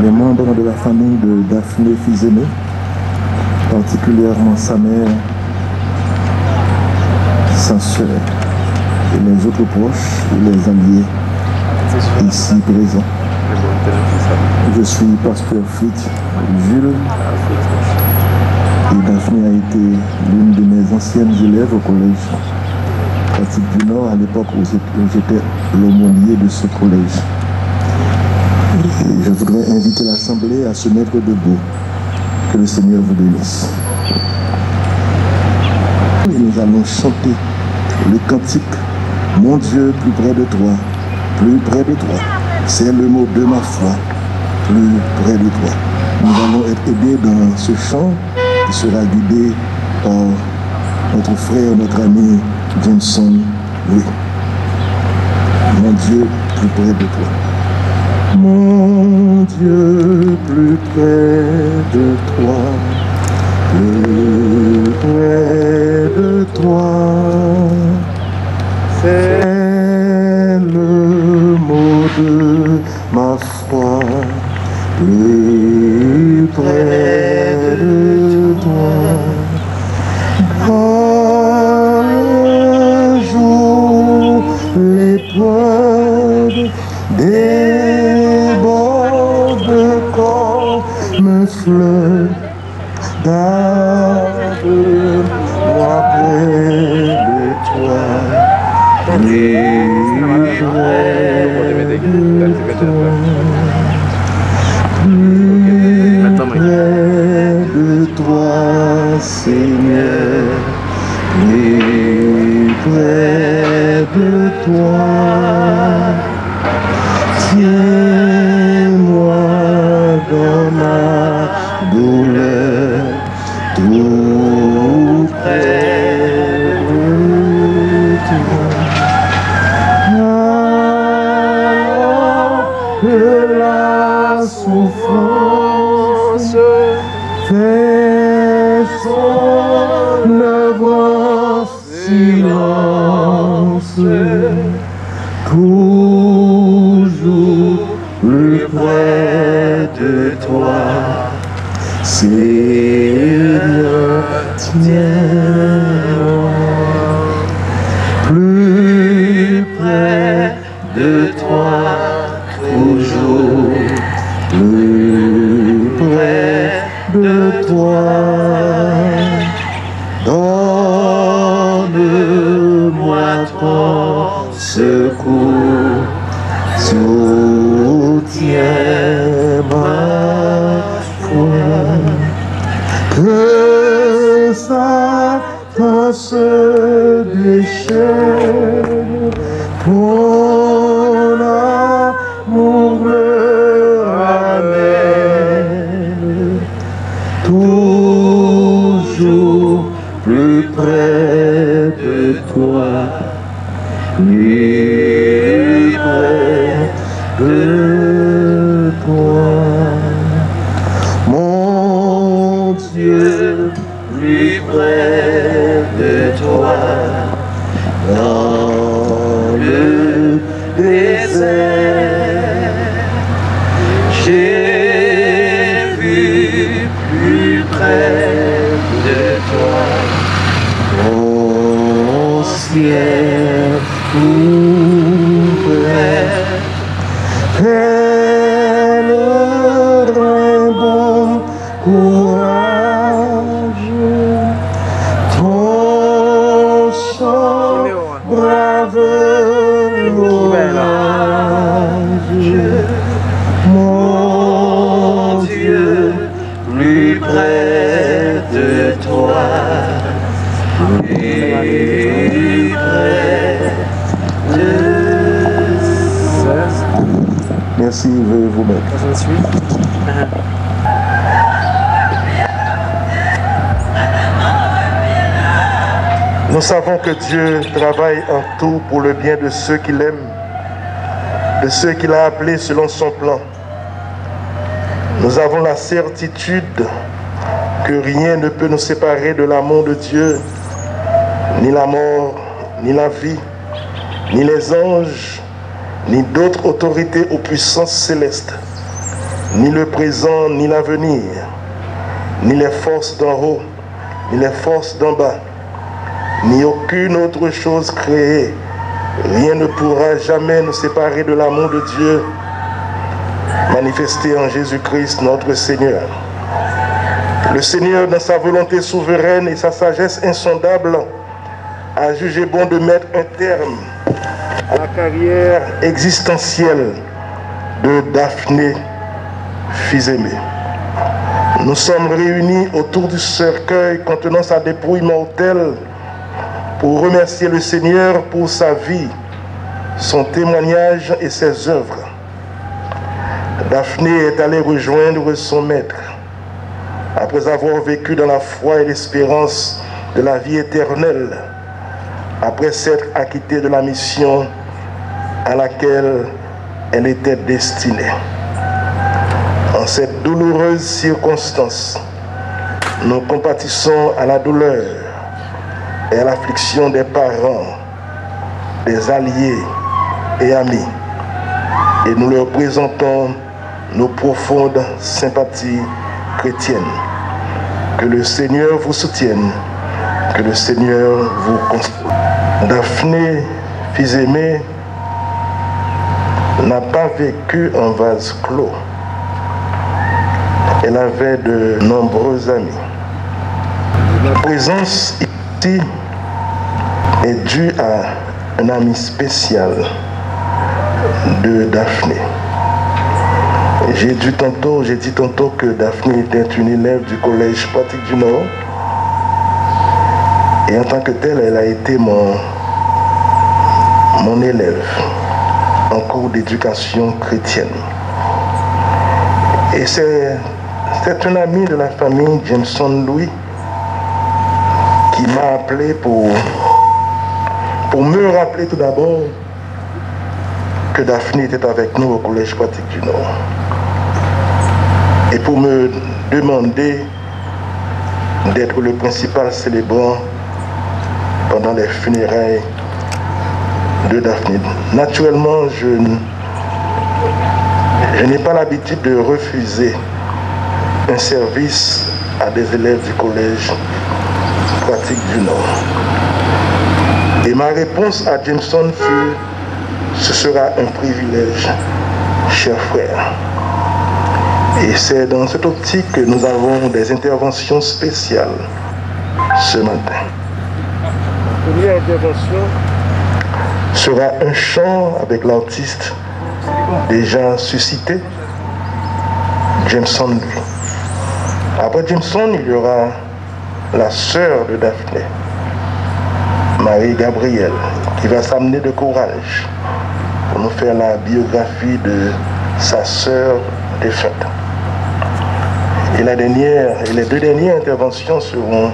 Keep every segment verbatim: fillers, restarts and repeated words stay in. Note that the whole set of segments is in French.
les membres de la famille de Daphné Fils-Aimé, particulièrement sa mère, sa sœur et les autres proches et les alliés ici présents. Je suis pasteur Fritz Jules et Daphné a été l'une de mes anciennes élèves au collège Pratique du Nord à l'époque où j'étais l'aumônier de ce collège. Et je voudrais inviter l'Assemblée à se mettre debout. Que le Seigneur vous bénisse. Et nous allons chanter le cantique « Mon Dieu, plus près de toi, plus près de toi ». C'est le mot de ma foi, plus près de toi. Nous allons être aidés dans ce chant qui sera guidé par notre frère, notre ami Johnson Louis. Mon Dieu, plus près de toi. Mon Dieu, plus près de toi, plus près de toi, c'est le mot de ma foi, plus près de toi. Un jour, l'épreuve déborde comme fleuve garde moi près de toi, plus près de toi, plus près de toi, Seigneur, plus près de toi. Tiens-moi dans ma douleur, tout près de toi. Que la souffrance fait son œuvre en silence, toujours plus près de toi, Seigneur, tiens-moi plus près de toi, toujours plus près de toi. Donne-moi ton secours, soutiens ma foi, que Satan se déchaîne, ton amour me ramène toujours plus près de toi, plus près de toi. Mon Dieu, plus près de toi, dans le désert, j'ai vu plus près de toi, mon ciel ouvert, elle rend bon courage, ton chant brave l'orage, mon Dieu, plus près de toi, plus près de toi. Merci, veuillez vous mettre. Je suis. Nous savons que Dieu travaille en tout pour le bien de ceux qui l'aiment, de ceux qu'il a appelés selon son plan. Nous avons la certitude que rien ne peut nous séparer de l'amour de Dieu, ni la mort, ni la vie, ni les anges, ni d'autres autorités aux puissances célestes. ni le présent, ni l'avenir, ni les forces d'en haut, ni les forces d'en bas, ni aucune autre chose créée, rien ne pourra jamais nous séparer de l'amour de Dieu manifesté en Jésus-Christ notre Seigneur. Le Seigneur, dans sa volonté souveraine et sa sagesse insondable, a jugé bon de mettre un terme à la carrière existentielle de Daphné, fils aimé. Nous sommes réunis autour du cercueil contenant sa dépouille mortelle pour remercier le Seigneur pour sa vie, son témoignage et ses œuvres. Daphné est allée rejoindre son maître. Après avoir vécu dans la foi et l'espérance de la vie éternelle, après s'être acquittée de la mission à laquelle elle était destinée. En cette douloureuse circonstance, nous compatissons à la douleur et à l'affliction des parents, des alliés et amis, et nous leur présentons nos profondes sympathies chrétiennes. Que le Seigneur vous soutienne, que le Seigneur vous console. Daphné, fils aimé, n'a pas vécu en vase clos. Elle avait de nombreux amis. La présence ici est due à un ami spécial de Daphné. J'ai dit tantôt, j'ai dit tantôt que Daphné était une élève du collège pratique du Nord. Et en tant que telle, elle a été mon, mon élève en cours d'éducation chrétienne. Et c'est un ami de la famille Jameson Louis qui m'a appelé pour, pour me rappeler tout d'abord que Daphné était avec nous au collège pratique du Nord. Et pour me demander d'être le principal célébrant pendant les funérailles de Daphné. Naturellement, je, je n'ai pas l'habitude de refuser un service à des élèves du collège pratique du Nord. Et ma réponse à Jameson fut: ce sera un privilège, cher frère. Et c'est dans cette optique que nous avons des interventions spéciales ce matin. La première intervention sera un chant avec l'artiste déjà suscité, Jameson Louis. Après Jameson, il y aura la sœur de Daphné, Marie-Gabrielle, qui va s'amener de courage pour nous faire la biographie de sa sœur défunte. Et la dernière, et les deux dernières interventions seront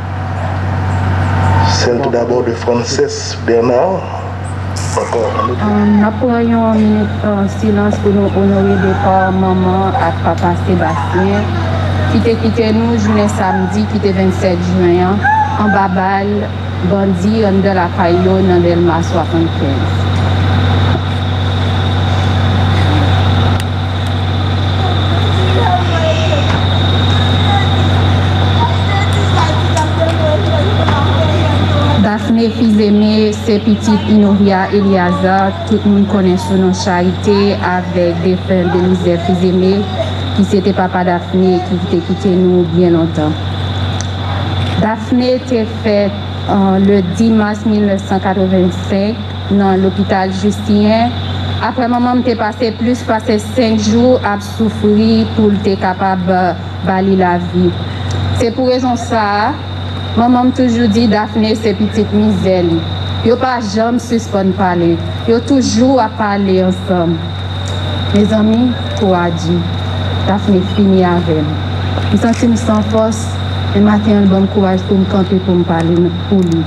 celle tout d'abord de Frances Bernard. Encore. Nous prenons une minute en silence pour nous honorer de par maman et papa Sébastien qui t'a quitté nous journée samedi, qui était vingt-sept juin, en Babal, Bandi, en de la Caillou, dans Delma soixante-quinze. Daphné, fils aimé, c'est petite Inoria Eliazar, tout le monde connaît son nom Charité, avec des frères de fils aimé, qui c'était papa Daphné, qui t'a quitté nous bien longtemps. Daphné était faite euh, le dix mars mille neuf cent quatre-vingt-cinq dans l'hôpital Justinien. Après, maman m'était passé plus, passé cinq jours à souffrir pour être capable de balayer la vie. C'est pour raison ça. Maman m'a toujours dit Daphné c'est petite misère. Yo pas jamais suspendre parler. Yo toujours à parler ensemble. Mes amis, courage. Daphné fini avec nous. Je sens sans force. Le matin, un bon courage pour me camper pour me parler pour lui.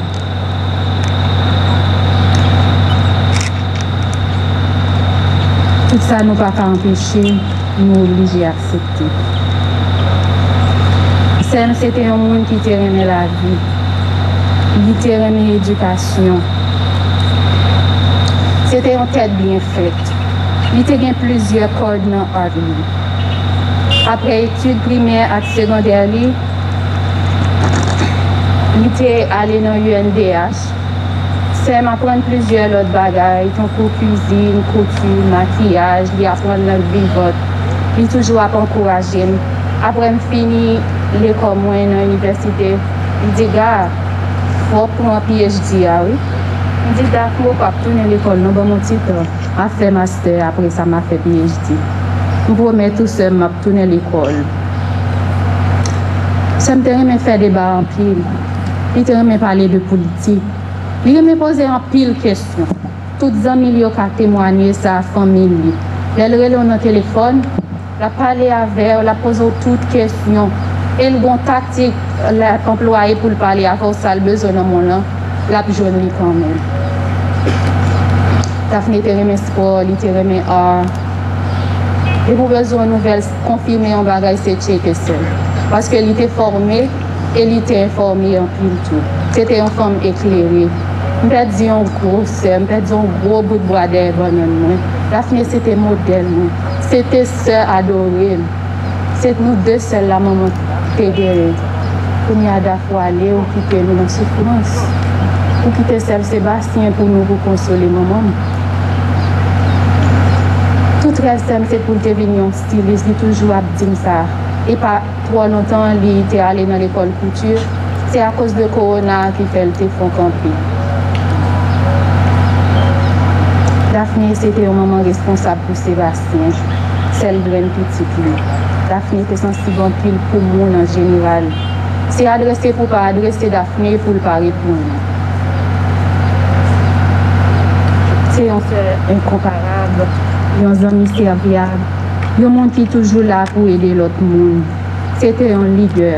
Tout ça nous pas empêcher, nous obligés à accepter. C'était un monde qui t'a aimé la vie, qui t'a aimé l'éducation. C'était une tête bien faite. Il t'a gagné plusieurs cordes dans l'ordre. Après études primaires et secondaires, il était allé dans l'U N D H. C'est m'apprendre plusieurs autres bagages, pour cuisine, couture, maquillage, il apprend dans le vivre. Il toujours à encourager. Après je fini l'école moi dans l'université, il dit gars, faut prendre un P H D ah oui. Il dit d'accord, pas tourner l'école, non bon mon titre. A fait master après ça m'a fait P H D. Je promets tout seul m'a tourner l'école. Ça me fait faire débat en pile. Il me parler de politique. Il me poser en pile questions. Toutes les amis qui ont témoigné sa famille. Elle relève dans téléphone, la parler avec, la poser toutes questions. Et le bon tactique employé pour parler avec ça, le besoin de mon nom, la journée quand même. Daphné te remet sport, il te remet art. Et pour besoin de nouvelles, confirmer en bagage, c'est checker seul. Parce qu'elle était formée, elle était informée en pile tout. C'était une femme éclairée. Je peux dire un gros sœur, je peux dire un gros bout de bois derrière moi. Daphné, c'était modèle. C'était sœur adorée. C'est nous deux seuls, la maman, qui étaient pour nous aller ou quitter nous dans la souffrance. Pour quitter seul Sébastien pour nous pour consoler maman. Tout reste, c'est pour devenir un styliste, il toujours à dire ça. Et pas trop longtemps, il était allé dans l'école couture. C'est à cause de Corona qui fait le téléphone campé. Daphné, c'était un moment responsable pour Sébastien, celle de une petite lui. Daphné était sensible en pile pour le monde en général. C'est adressé pour ne pas adresser Daphné pour ne pas répondre. C'est un frère incomparable, un ami serviable, un monde qui est toujours là pour aider l'autre monde. C'était un leader.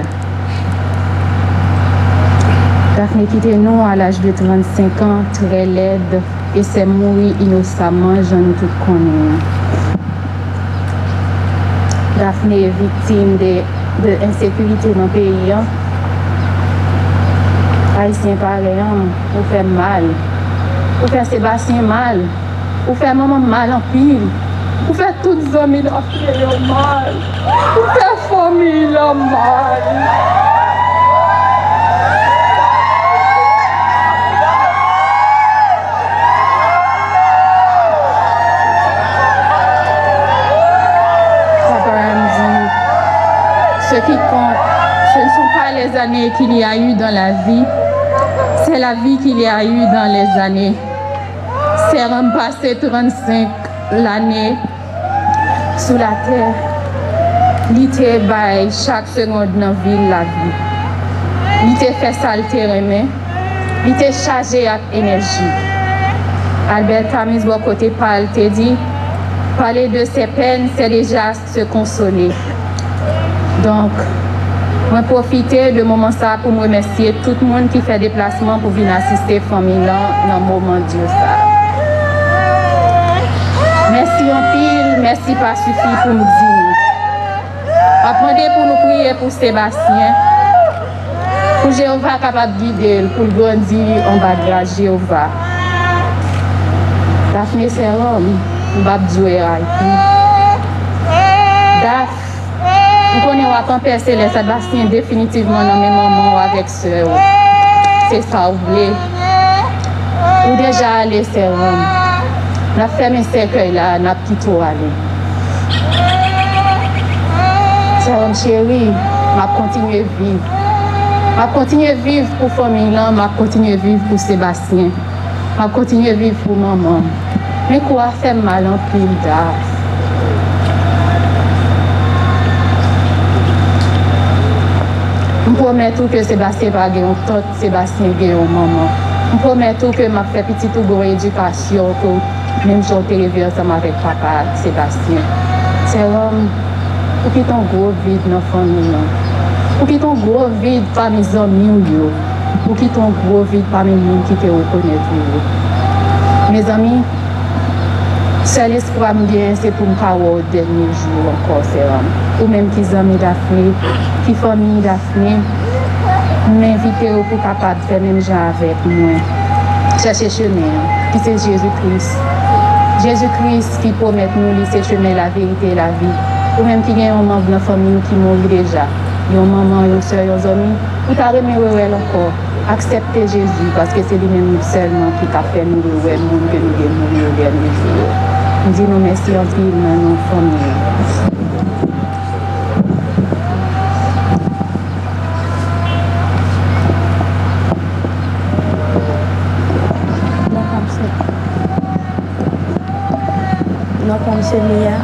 Daphné quittait nous à l'âge de trente-cinq ans, très laide, et s'est mourie innocemment, j'en ai tout connu. Daphné est victime de, de insécurité dans le pays. Hein. Haïtien pareil, hein, vous fait mal. Vous fait Sébastien mal. Vous fait maman mal en pile. Vous fait toutes les amis d'Afrique mal. Vous fait famille mal. Ce qui compte, ce ne sont pas les années qu'il y a eu dans la vie, c'est la vie qu'il y a eu dans les années. C'est remplacer trente-cinq l'année sous la terre. L'ité baille chaque seconde dans la ville la vie. L'ité fait salter remè. L'ité chargé avec énergie. Albert Camus, bon côté parle, te dit, parler de ses peines, c'est déjà se consoler. Donc, je profite de moment ça pour remercier tout le monde qui fait déplacement pour venir assister la famille dans le moment Dieu ça. Merci en pile, merci pas suffit pour nous dire. Apprenez pour nous prier pour Sébastien, pour Jéhovah capable de guider, pour grandir en bas de grâce Jéhovah. Daphné c'est homme, on va jouer avec Daph, on connaît à Père Céleste, Sébastien définitivement dans mes moments avec sœur. C'est ça, vous voulez. Ou déjà aller, c'est homme. On a fermé ce cercueil là, on a quitté aller. C'est homme chéri, on va continuer à vivre. On va continuer à vivre pour la famille, on va continuer à vivre pour Sébastien. On va continuer à vivre pour maman. Mais quoi faire mal en pile d'art? Je promets tout que Sébastien va gagner un tot, Sébastien gagne un maman. Je promets tout que je fais petit tout pour l'éducation, que même si je suis ensemble avec papa Sébastien. C'est l'homme pour qu'il y ait un gros vide dans la famille. Pour qu'il y ait un gros vide parmi mes amis. Pour qu'il y ait un gros vide parmi les gens qui te reconnaissent. Mes amis, seul espoir bien, c'est pour me faire au dernier jour encore, c'est l'homme. Ou même qui amis d'Afrique, qui famille d'Afrique, m'inviter pour capable de faire même gens avec moi. Chercher chemin, qui c'est Jésus-Christ. Jésus-Christ qui promet nous, c'est chemin, la vérité et la vie. ou même qui a un membre de la famille qui mourit déjà, une maman, une soeur, une amie, ou t'as remis encore. Accepter Jésus parce que c'est lui-même seulement qui a fait nous le monde que nous devons mourir au dernier jour. Nous disons merci en pile dans nos familles. Non comme c'est Mia.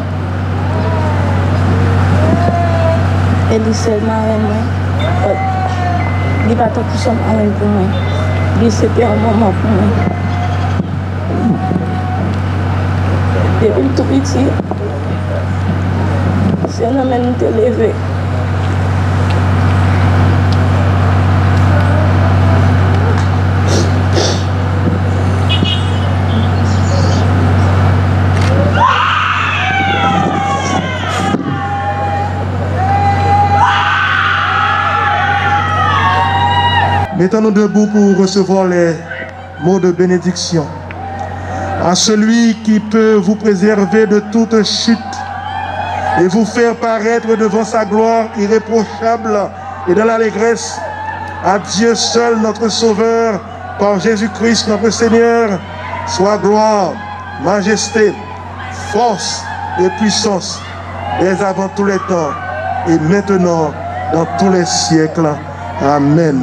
Elle est seulement avec moi. Il n'y a pas de question pour moi. C'était un moment pour moi. Depuis tout petit, c'est un homme qui est levé. Mettons-nous debout pour recevoir les mots de bénédiction. À celui qui peut vous préserver de toute chute et vous faire paraître devant sa gloire irréprochable et dans l'allégresse, à Dieu seul notre Sauveur, par Jésus-Christ notre Seigneur, soit gloire, majesté, force et puissance, dès avant tous les temps et maintenant dans tous les siècles. Amen.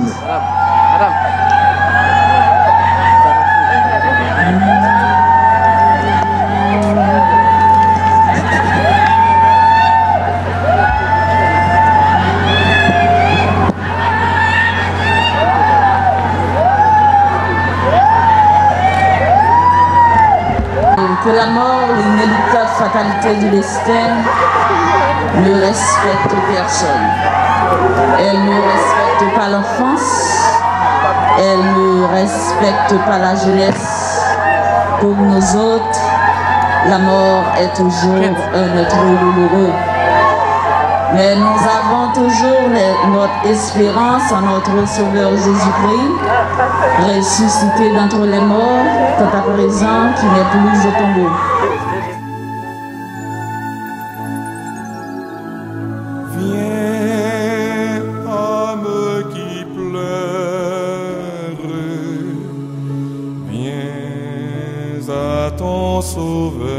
Que la mort, l'inéluctable fatalité du destin, ne respecte personne. Elle ne respecte pas l'enfance, elle ne respecte pas la jeunesse. Pour nous autres, la mort est toujours un être douloureux. Mais nous avons toujours les, notre espérance en notre Sauveur Jésus-Christ, ressuscité d'entre les morts, quant à présent qui n'est plus au tombeau. Viens, âme qui pleure, viens à ton Sauveur.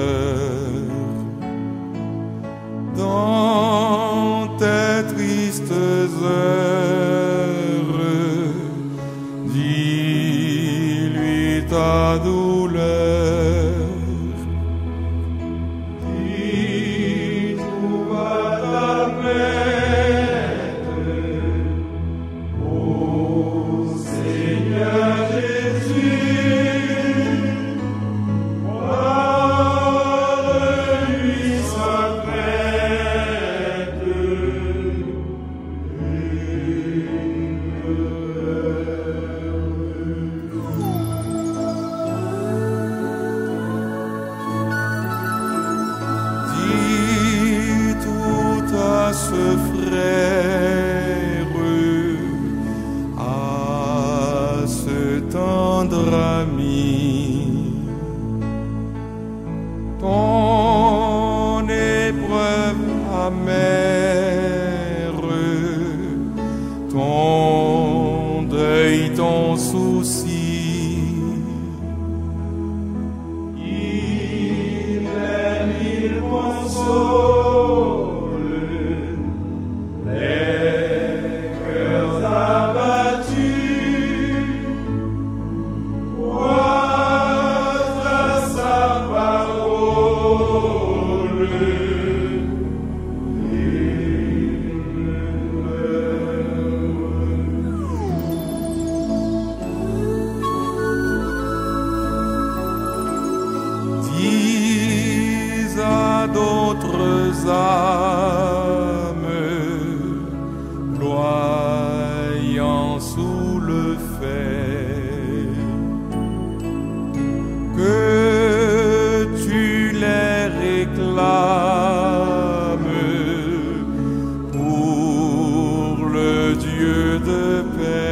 Dans tes tristes heures, dis-lui ta douleur. Dis tout à ta plainte, ô Seigneur Jésus, parle-lui sa plainte. Dis tout à ce frère, à ce tendre ami, ton épreuve amère, ton deuil, ton souci. Il aime, il console les cœurs abattus. Vois sa parole. Dis à d'autres âmes, ployant sous le fait, que tu les réclames pour le Dieu de paix.